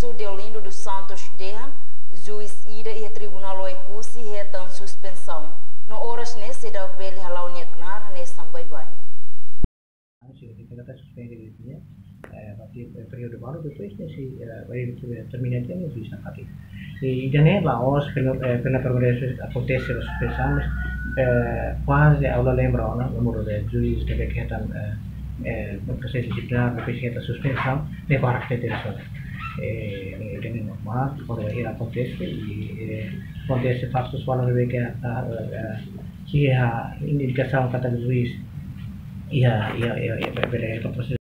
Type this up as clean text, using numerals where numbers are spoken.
juízo de Olinda dos Santos Dehan, juiz ida e tribunal oicusi retan suspensão. No horas nesse da pele halau neknar nesse sambai bem. Kita kata suspend dia, tapi periode baru depois nesse vai terminar dia nesse safari. E janela os pela progresso acontece a suspensão, quase a aula lembra o número de juiz que retan no processo disciplinar depois que a suspensão de parte de isso. É normal quando isso acontece e acontece fatos quando vê que a indicação kata juiz ia proses